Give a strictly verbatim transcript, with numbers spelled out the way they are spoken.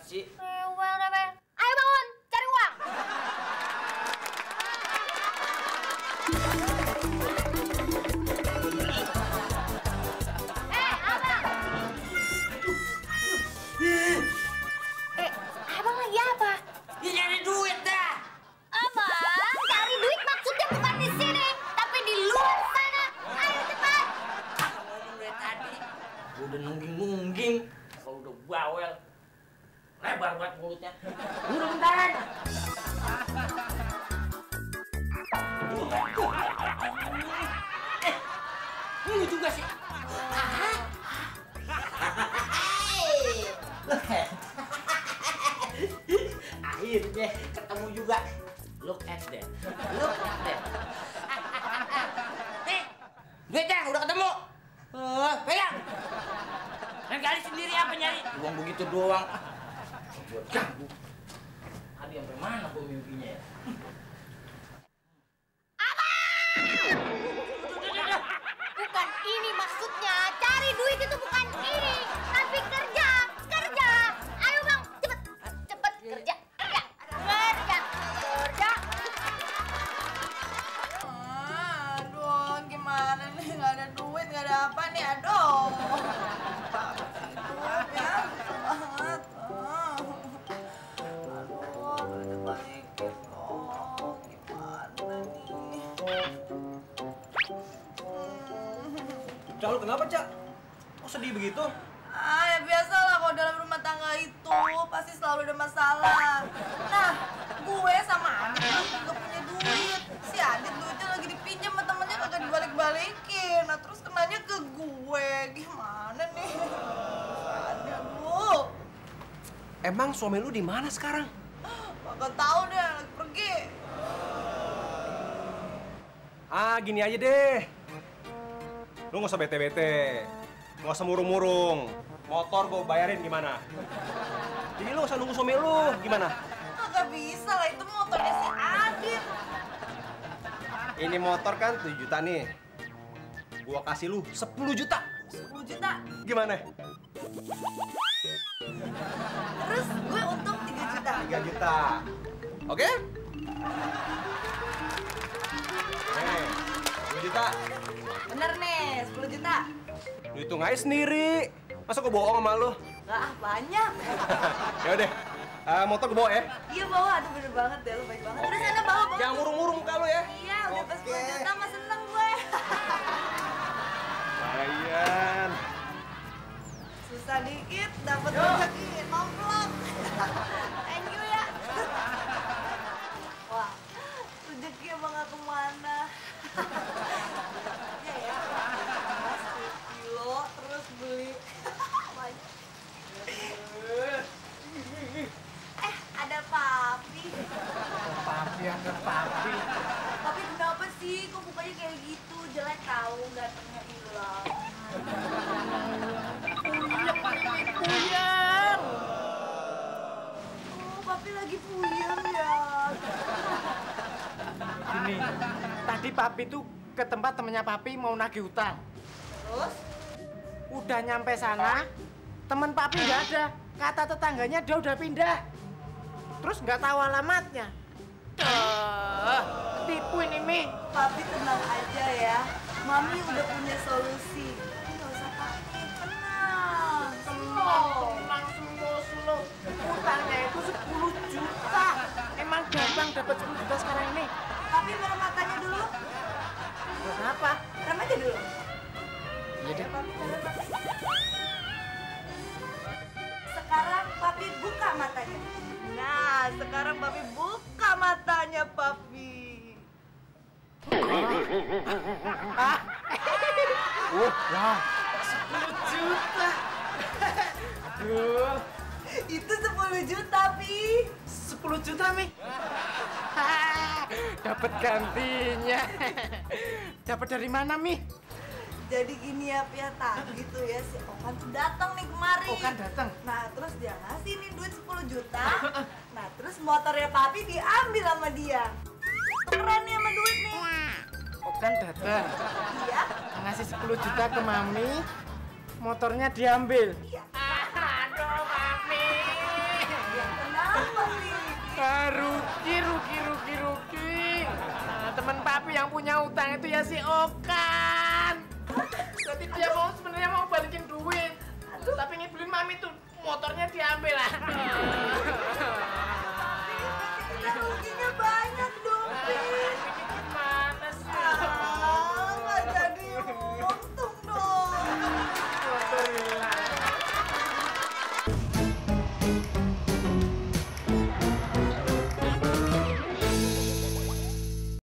sih? Rewel, rewel. Ayo bangun, cari uang. Eh, abang. Eh, abang lagi apa? Ya nyari duit dah. Abang, cari duit maksudnya bukan di sini, tapi di luar sana. Ayo cepat. Ngomong dari tadi. Gue udah nungging-nungging. Kalau udah bawel. Lebar buat mulutnya. Udah bentaran. Eh, ini juga sih. Akhirnya ketemu juga. Look at that. Look at that. Nih, duitnya udah ketemu. Uh, pegang. Dan kali sendiri apa nyari? Uang begitu doang. Buat ganggu. Tadi sampai mana gua mimpinya ya? Bukan ini maksudnya. Cari duit itu bukan ini, tapi kerja, kerja. Ayo bang, cepet, cepet kerja, kerja, kerja, kerja. Aduh, gimana nih? Nggak ada duit, nggak ada apa nih? Aduh. Hidup ya, susah banget. Aduh, duitnya balikin dong. Gimana nih? Cak, lu kenapa, Cak? Kok sedih begitu? Ah, ya biasalah kalau dalam rumah tangga itu pasti selalu ada masalah. Nah, gue sama Adit nggak punya duit. Si Adit duitnya lagi dipinjam sama temennya kagak dibalik-balikin. Nah, terus kenanya ke gue. Gimana nih? Ada lu. Emang suami lu di mana sekarang? Kagak tahu deh, lagi pergi. Ah, gini aja deh. Lu nggak usah bete-bete, nggak usah murung-murung. Motor gue bayarin gimana? Jadi lu nggak usah nunggu suami lu, gimana? Kagak bisa lah, itu motornya si Adit. Ini motor kan tujuh juta nih. Gua kasih lu sepuluh juta. sepuluh juta. Gimana? Terus gue untung tiga juta. tiga juta. Oke? Nih, sepuluh juta. Bener nih, sepuluh juta. Lu hitung aja sendiri. Masa gua bohong sama lu? Lah, banyak. Ya udah. Uh, motor gua bawa ya. Iya bawa, tuh bener banget deh, lu baik banget. Terus sana bawa, bawa. Jangan murung-murung muka lu ya. Iya, udah pas Oke. sepuluh juta mah seneng gue. Lumayan. Susah dikit, dapat rezeki, nomplok. Thank you ya. Wah, rezeki emang gak kemana. Ya ya, mas kilo terus beli. Banyak. Eh, ada papi. Papi ada papi. Papi kenapa sih? Kok mukanya kayak gitu? Jelek tahu, gantengnya hilang. Puyeng. Oh, papi lagi puyeng ya. Gini, tadi papi tuh ke tempat temennya papi mau nagih utang. Terus? Udah nyampe sana, temen papi nggak ada. Kata tetangganya dia udah pindah. Terus nggak tahu alamatnya. Duh, tipu ini Mi. Papi tenang aja ya. Mami udah punya solusi. Papi nggak usah panik, tenang. Slow, tenang slow, slow. Utangnya itu sepuluh juta. Emang gampang dapat sepuluh juta sekarang ini? Papi merem matanya dulu. Buat apa? Merem aja dulu. Iya deh. Ayo, papi, merem, papi. Sekarang papi buka matanya. Nah, sekarang papi buka matanya, papi. Ah. Uh, wah, sepuluh juta. Aduh, Itu sepuluh juta, Pi. sepuluh juta, Mi. Dapat gantinya. Dapat dari mana, Mi? Jadi gini ya, Pi, ya, tadi tuh ya si Okan tuh datang nih kemari. Okan datang? Nah, terus dia ngasih nih duit sepuluh juta. Nah, terus motornya papi diambil sama dia. Tukeran nih sama duit nih. Okan datang. Iya. Ngasih sepuluh juta ke Mami. Motornya diambil. Iya. Aduh, Mami. Ah, rugi, rugi, rugi, rugi. Nah, teman papi yang punya utang itu ya si Okan. Berarti dia mau sebenarnya mau balikin duit. Tapi ngibulin mami tuh motornya diambil lah.